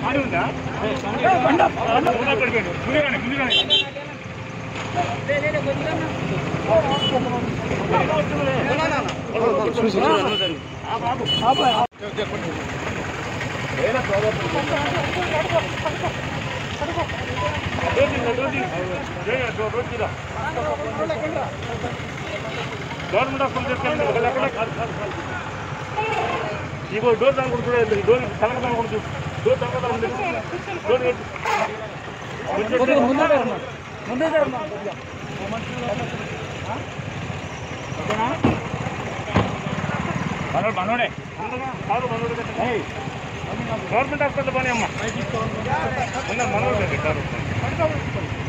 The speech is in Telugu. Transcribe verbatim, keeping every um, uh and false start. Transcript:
గవర్నమెంట్ హాస్పిటల్ తీసుకెళ్ళండి ఇగో డోర్ దాని చూడండి డోర్ తలకదాని కూడా చూడు డోర్ తలకదా ఉంది డోర్ ముందే మనోడు మనోడే కాదు మనోడు గవర్నమెంట్ హాస్పిటల్ పని అమ్మ మనోడు